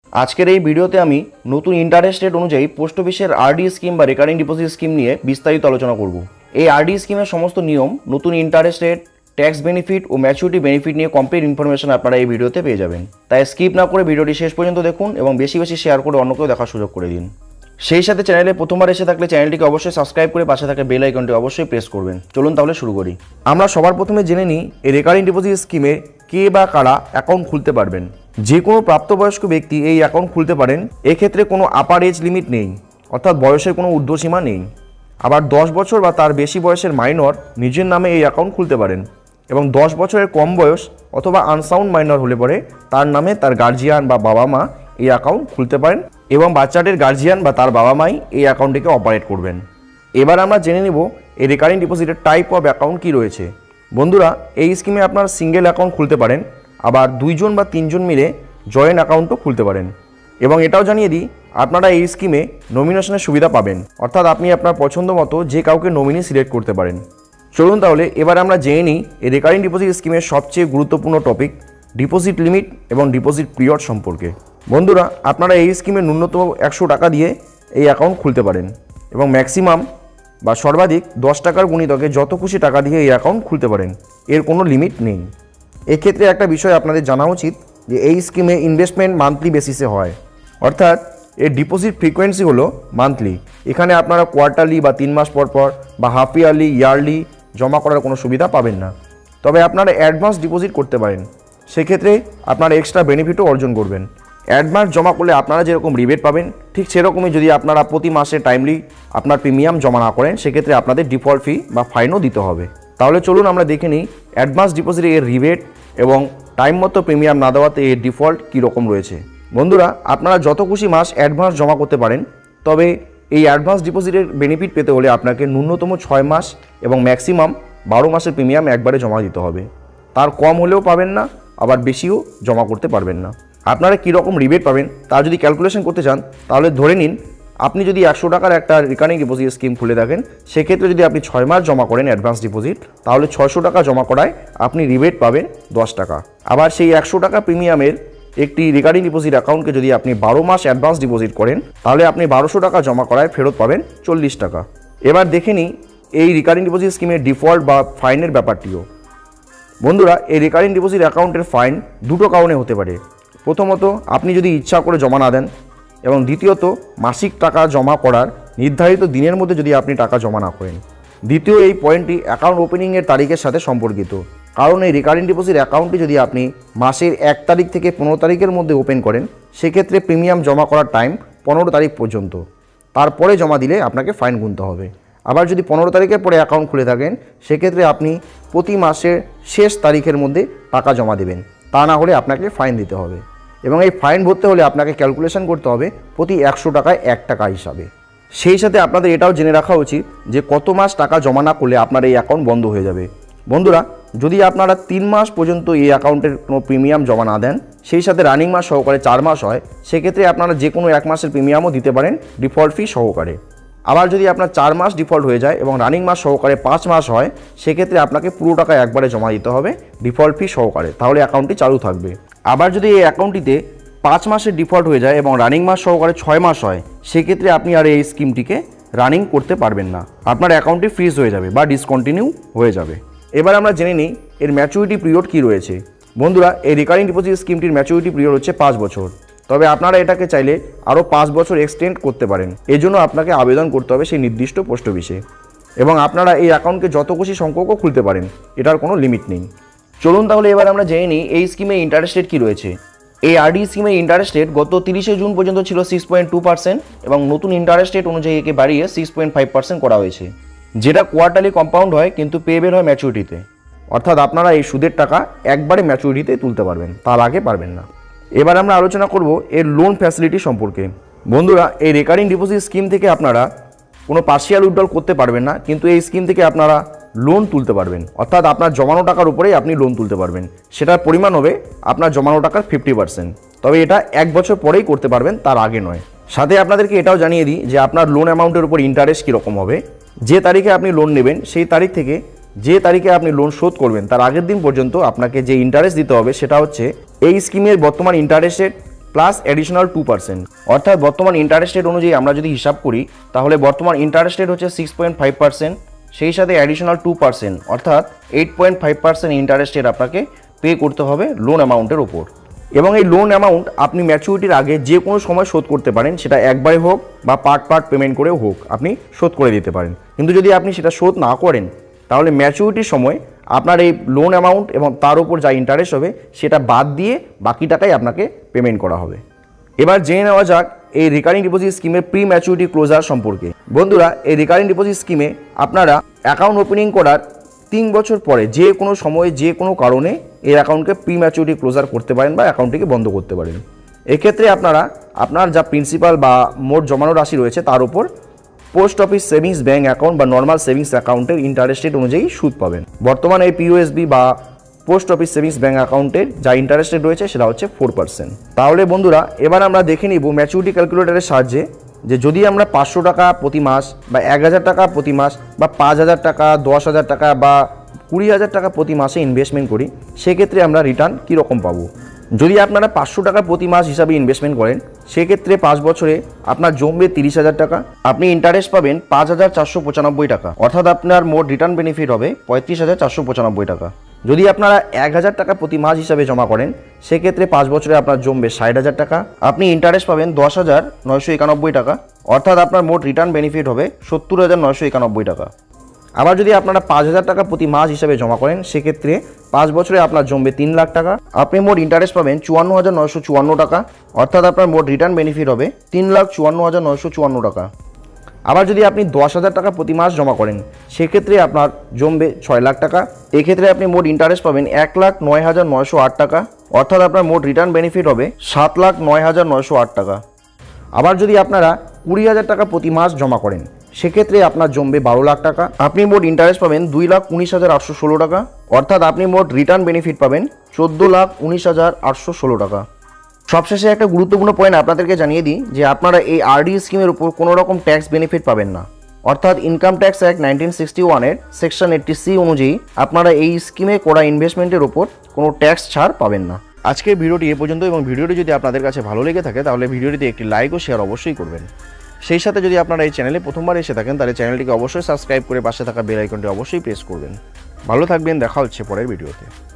আজকের এই ভিডিওতে আমি নতুন ইন্টারেস্ট রেট অনুযায়ী পোস্ট অফিসের আরডি স্কিম বা রেকারিং ডিপোজিট স্কিম নিয়ে বিস্তারিত আলোচনা করব। এই আরডি স্কিমের সমস্ত নিয়ম, নতুন ইন্টারেস্ট রেট, ট্যাক্স বেনিফিট ও ম্যাচুরিটি বেনিফিট নিয়ে কমপ্লিট ইনফরমেশন আপনারা এই ভিডিওতে পেয়ে যাবেন। তাই স্কিপ না করে ভিডিওটি শেষ পর্যন্ত দেখুন এবং বেশি বেশি শেয়ার করে অন্যকেও দেখার সুযোগ করে দিন। সেই সাথে চ্যানেলে প্রথমবার এসে থাকলে চ্যানেলটিকে অবশ্যই সাবস্ক্রাইব করে পাশে থাকা বেল আইকনটি অবশ্যই প্রেস করবেন। চলুন তাহলে শুরু করি। আমরা সবার প্রথমে জেনে নিই এই রেকারিং ডিপোজিট স্কিমে কে বা কারা অ্যাকাউন্ট খুলতে পারবেন। যে কোনো প্রাপ্তবয়স্ক ব্যক্তি এই অ্যাকাউন্ট খুলতে পারেন। এক্ষেত্রে কোনো আপার এজ লিমিট নেই, অর্থাৎ বয়সের কোনো ঊর্ধ্বসীমা নেই। আবার 10 বছর বা তার বেশি বয়সের মাইনর নিজের নামে এই অ্যাকাউন্ট খুলতে পারেন এবং 10 বছরের কম বয়স অথবা আনসাউন্ড মাইনর হলে পরে তার নামে তার গার্জিয়ান বা বাবা মা এই অ্যাকাউন্ট খুলতে পারেন এবং বাচ্চাটির গার্জিয়ান বা তার বাবা মাই এই অ্যাকাউন্টটিকে অপারেট করবেন। এবার আমরা জেনে নেব এই রেকারিং ডিপোজিটের টাইপ অফ অ্যাকাউন্ট কী রয়েছে। বন্ধুরা, এই স্কিমে আপনার সিঙ্গেল অ্যাকাউন্ট খুলতে পারেন, আবার 2 জন বা 3 জন মিলে জয়েন্ট অ্যাকাউন্টও খুলতে পারেন। এবং এটাও জানিয়ে দিই, আপনারা এই স্কিমে নমিনেশনের সুবিধা পাবেন, অর্থাৎ আপনি আপনার পছন্দ মতো যে কাউকে নমিনি সিলেক্ট করতে পারেন। চলুন তাহলে এবার আমরা জেনে নিই এই রেকারিং ডিপোজিট স্কিমের সবচেয়ে গুরুত্বপূর্ণ টপিক ডিপোজিট লিমিট এবং ডিপোজিট পিরিয়ড সম্পর্কে। বন্ধুরা, আপনারা এই স্কিমে ন্যূনতম 100 টাকা দিয়ে এই অ্যাকাউন্ট খুলতে পারেন এবং ম্যাক্সিমাম বা সর্বাধিক 10 টাকার গুণিতকে যত খুশি টাকা দিয়ে এই অ্যাকাউন্ট খুলতে পারেন, এর কোনো লিমিট নেই। এক্ষেত্রে একটা বিষয় আপনাদের জানা উচিত যে এই স্কিমে ইনভেস্টমেন্ট মান্থলি বেসিসে হয়, অর্থাৎ এর ডিপোজিট ফ্রিকোয়েন্সি হলো মান্থলি। এখানে আপনারা কোয়ার্টারলি বা 3 মাস পর পর বা হাফ ইয়ারলি, ইয়ারলি জমা করার কোনো সুবিধা পাবেন না। তবে আপনারা অ্যাডভান্স ডিপোজিট করতে পারেন, সেক্ষেত্রে আপনারা এক্সট্রা বেনিফিটও অর্জন করবেন। অ্যাডভান্স জমা করলে আপনারা যেরকম রিবেট পাবেন, ঠিক সেরকমই যদি আপনারা প্রতি মাসে টাইমলি আপনার প্রিমিয়াম জমা না করেন, সেক্ষেত্রে আপনাদের ডিফল্ট ফি বা ফাইনও দিতে হবে। তাহলে চলুন আমরা দেখে নিই অ্যাডভান্স ডিপোজিটে এর রিবেট এবং টাইম মতো প্রিমিয়াম না দেওয়াতে এর ডিফল্ট কীরকম রয়েছে। বন্ধুরা, আপনারা যত খুশি মাস অ্যাডভান্স জমা করতে পারেন, তবে এই অ্যাডভান্স ডিপোজিটের বেনিফিট পেতে হলে আপনাকে ন্যূনতম 6 মাস এবং ম্যাক্সিমাম 12 মাসের প্রিমিয়াম একবারে জমা দিতে হবে। তার কম হলেও পাবেন না, আবার বেশিও জমা করতে পারবেন না। আপনারা কীরকম রিবেট পাবেন তা যদি ক্যালকুলেশন করতে চান, তাহলে ধরে নিন আপনি যদি 100 টাকার একটা রিকারিং ডিপোজিট স্কিম খুলে থাকেন, সেক্ষেত্রে যদি আপনি 6 মাস জমা করেন অ্যাডভান্স ডিপোজিট, তাহলে 600 টাকা জমা করায় আপনি রিবেট পাবেন 10 টাকা। আবার সেই 100 টাকা প্রিমিয়ামের একটি রিকারিং ডিপোজিট অ্যাকাউন্টকে যদি আপনি 12 মাস অ্যাডভান্স ডিপোজিট করেন, তাহলে আপনি 1200 টাকা জমা করায় ফেরত পাবেন 40 টাকা। এবার দেখে নিই এই রিকারিং ডিপোজিট স্কিমের ডিফল্ট বা ফাইনের ব্যাপারটিও। বন্ধুরা, এই রিকারিং ডিপোজিট অ্যাকাউন্টের ফাইন দুটো কারণে হতে পারে। প্রথমত, আপনি যদি ইচ্ছা করে জমা না দেন, এবং দ্বিতীয়ত, মাসিক টাকা জমা করার নির্ধারিত দিনের মধ্যে যদি আপনি টাকা জমা না করেন। দ্বিতীয় এই পয়েন্টটি অ্যাকাউন্ট ওপেনিংয়ের তারিখের সাথে সম্পর্কিত, কারণ এই রিকারিং ডিপোজিট অ্যাকাউন্টটি যদি আপনি মাসের 1 তারিখ থেকে 15 তারিখের মধ্যে ওপেন করেন, সেক্ষেত্রে প্রিমিয়াম জমা করার টাইম 15 তারিখ পর্যন্ত, তারপরে জমা দিলে আপনাকে ফাইন গুনতে হবে। আবার যদি 15 তারিখের পরে অ্যাকাউন্ট খুলে থাকেন, সেক্ষেত্রে আপনি প্রতি মাসের শেষ তারিখের মধ্যে টাকা জমা দেবেন, তা না হলে আপনাকে ফাইন দিতে হবে। এবং এই ফাইন ভরতে হলে আপনাকে ক্যালকুলেশন করতে হবে প্রতি 100 টাকায় 1 টাকা হিসাবে। সেই সাথে আপনাদের এটাও জেনে রাখা উচিত যে কত মাস টাকা জমা না করলে আপনার এই অ্যাকাউন্ট বন্ধ হয়ে যাবে। বন্ধুরা, যদি আপনারা 3 মাস পর্যন্ত এই অ্যাকাউন্টের কোনো প্রিমিয়াম জমা না দেন, সেই সাথে রানিং মাস সহকারে 4 মাস হয়, সেক্ষেত্রে আপনারা যে কোনো 1 মাসের প্রিমিয়ামও দিতে পারেন ডিফল্ট ফি সহকারে। আবার যদি আপনার 4 মাস ডিফল্ট হয়ে যায় এবং রানিং মাস সহকারে 5 মাস হয়, সেক্ষেত্রে আপনাকে পুরো টাকা একবারে জমা দিতে হবে ডিফল্ট ফি সহকারে, তাহলে অ্যাকাউন্টটি চালু থাকবে। আবার যদি এই অ্যাকাউন্টটিতে 5 মাসের ডিফল্ট হয়ে যায় এবং রানিং মাস সহকারে 6 মাস হয়, সেক্ষেত্রে আপনি আর এই স্কিমটিকে রানিং করতে পারবেন না, আপনার অ্যাকাউন্টটি ফ্রিজ হয়ে যাবে বা ডিসকন্টিনিউ হয়ে যাবে। এবার আমরা জেনে নিই এর ম্যাচুরিটি পিরিয়ড কী রয়েছে। বন্ধুরা, এই রিকারিং ডিপোজিট স্কিমটির ম্যাচুরিটি পিরিয়ড হচ্ছে 5 বছর, তবে আপনারা এটাকে চাইলে আরও 5 বছর এক্সটেন্ড করতে পারেন। এজন্য আপনাকে আবেদন করতে হবে সেই নির্দিষ্ট পোস্ট অফিসে, এবং আপনারা এই অ্যাকাউন্টকে যত খুশি সংখ্যকও খুলতে পারেন, এটার কোনো লিমিট নেই। চলুন তাহলে এবার আমরা জেনে নিই এই স্কিমে ইন্টারেস্ট রেট কী রয়েছে। এই আরডি স্কিমের ইন্টারেস্ট রেট গত 30শে জুন পর্যন্ত ছিল 6.2% এবং নতুন ইন্টারেস্ট রেট অনুযায়ী একে বাড়িয়ে 6.5% করা হয়েছে, যেটা কোয়ার্টারলি কম্পাউন্ড হয় কিন্তু পেবেল হয় ম্যাচুরিটিতে, অর্থাৎ আপনারা এই সুদের টাকা একবারে ম্যাচুরিটিতে তুলতে পারবেন, তার আগে পারবেন না। এবার আমরা আলোচনা করব এর লোন ফ্যাসিলিটি সম্পর্কে। বন্ধুরা, এই রেকারিং ডিপোজিট স্কিম থেকে আপনারা কোনো পার্সিয়াল উইথড্রল করতে পারবেন না, কিন্তু এই স্কিম থেকে আপনারা লোন তুলতে পারবেন, অর্থাৎ আপনার জমানো টাকার উপরেই আপনি লোন তুলতে পারবেন। সেটার পরিমাণ হবে আপনার জমানো টাকার 50%, তবে এটা 1 বছর পরেই করতে পারবেন, তার আগে নয়। সাথে আপনাদেরকে এটাও জানিয়ে দিই যে আপনার লোন অ্যামাউন্টের উপর ইন্টারেস্ট কীরকম হবে। যে তারিখে আপনি লোন নেবেন, সেই তারিখ থেকে যে তারিখে আপনি লোন শোধ করবেন তার আগের দিন পর্যন্ত আপনাকে যে ইন্টারেস্ট দিতে হবে, সেটা হচ্ছে এই স্কিমের বর্তমান ইন্টারেস্ট রেট প্লাস অ্যাডিশনাল 2%। অর্থাৎ বর্তমান ইন্টারেস্ট রেট অনুযায়ী আমরা যদি হিসাব করি তাহলে বর্তমান ইন্টারেস্ট রেট হচ্ছে 6.5%, সেই সাথে অ্যাডিশনাল 2% অর্থাৎ 8.5% ইন্টারেস্ট রেট আপনাকে পে করতে হবে লোন অ্যামাউন্টের ওপর। এবং এই লোন অ্যামাউন্ট আপনি ম্যাচুরিটির আগে যে কোনো সময় শোধ করতে পারেন, সেটা একবারে হোক বা পার্ট পেমেন্ট করেও হোক আপনি শোধ করে দিতে পারেন। কিন্তু যদি আপনি সেটা শোধ না করেন তাহলে ম্যাচুরিটির সময় আপনার এই লোন অ্যামাউন্ট এবং তার উপর যা ইন্টারেস্ট হবে সেটা বাদ দিয়ে বাকি টাকাই আপনাকে পেমেন্ট করা হবে। এবার জেনে নেওয়া যাক এই রিকারিং ডিপোজিট স্কিমের প্রি ম্যাচুরিটি ক্লোজার সম্পর্কে। বন্ধুরা, এই রিকারিং ডিপোজিট স্কিমে আপনারা অ্যাকাউন্ট ওপেনিং করার 3 বছর পরে যে কোনো সময়ে যে কোনো কারণে এই অ্যাকাউন্টকে প্রি ম্যাচুরিটি ক্লোজার করতে পারেন বা অ্যাকাউন্টটিকে বন্ধ করতে পারেন। এক্ষেত্রে আপনারা আপনার যা প্রিন্সিপাল বা মোট জমানো রাশি রয়েছে তার উপর post office savings bank account বা নর্মাল সেভিংস অ্যাকাউন্টের ইন্টারেস্ট রেট অনুযায়ী সুদ পাবেন। বর্তমানে এই পিওএসবি বা পোস্ট অফিস সেভিংস ব্যাঙ্ক অ্যাকাউন্টের যা ইন্টারেস্ট রেট রয়েছে সেটা হচ্ছে 4%। তাহলে বন্ধুরা, এবার আমরা দেখে নিব ম্যাচুরিটি ক্যালকুলেটরের সাহায্যে যে যদি আমরা 500 টাকা প্রতি মাস বা 1000 টাকা প্রতি মাস বা 5000 টাকা, 10,000 টাকা বা 20,000 টাকা প্রতি মাসে ইনভেস্টমেন্ট করি, সেক্ষেত্রে আমরা রিটার্ন কীরকম পাবো। যদি আপনারা 500 টাকা প্রতি মাস হিসাবে ইনভেস্টমেন্ট করেন, সেক্ষেত্রে 5 বছরে আপনার জমবে 30,000 টাকা, আপনি ইন্টারেস্ট পাবেন 5,495 টাকা, অর্থাৎ আপনার মোট রিটার্ন বেনিফিট হবে 35,495 টাকা। যদি আপনারা 1000 টাকা প্রতি মাস হিসাবে জমা করেন, সেক্ষেত্রে 5 বছরে আপনার জমবে 60,000 টাকা, আপনি ইন্টারেস্ট পাবেন 10,991 টাকা, অর্থাৎ আপনার মোট রিটার্ন বেনিফিট হবে 70,991 টাকা। আবার যদি আপনারা 5,000 টাকা প্রতি মাস হিসাবে জমা করেন, সেক্ষেত্রে 5 বছরে আপনার জমবে 3 লাখ টাকা, আপনি মোট ইন্টারেস্ট পাবেন 54,954 টাকা, অর্থাৎ আপনার মোট রিটার্ন বেনিফিট হবে 3,54,954 টাকা। আবার যদি আপনি 10,000 টাকা প্রতি মাস জমা করেন, সেক্ষেত্রে আপনার জমবে 6 লাখ টাকা, এক্ষেত্রে আপনি মোট ইন্টারেস্ট পাবেন 1,09,908 টাকা, অর্থাৎ আপনার মোট রিটার্ন বেনিফিট হবে 7,09,908 টাকা। আবার যদি আপনারা 20,000 টাকা প্রতি মাস জমা করেন, সেক্ষেত্রে আপনার জমবে 12 লাখ টাকা, আপনি মোট ইন্টারেস্ট পাবেন 2,19,816 টাকা, অর্থাৎ আপনি মোট রিটার্ন বেনিফিট পাবেন 14,19,816 টাকা। সবশেষে একটা গুরুত্বপূর্ণ পয়েন্ট আপনাদেরকে জানিয়ে দিই যে আপনারা এই আরডি স্কিমের উপর কোনো রকম ট্যাক্স বেনিফিট পাবেন না, অর্থাৎ ইনকাম ট্যাক্স অ্যাক্ট 1961-এর সেকশন 80C অনুযায়ী আপনারা এই স্কিমে করা ইনভেস্টমেন্টের উপর কোনো ট্যাক্স ছাড় পাবেন না। আজকের ভিডিওটি এ পর্যন্ত, এবং ভিডিওটি যদি আপনাদের কাছে ভালো লেগে থাকে তাহলে ভিডিওটিতে একটি লাইক ও শেয়ার অবশ্যই করবেন। সেই সাথে যদি আপনারা এই চ্যানেলে প্রথমবার এসে থাকেন তাহলে চ্যানেলটিকে অবশ্যই সাবস্ক্রাইব করে পাশে থাকা বেল আইকনটি অবশ্যই প্রেস করবেন। ভালো থাকবেন, দেখা হচ্ছে পরের ভিডিওতে।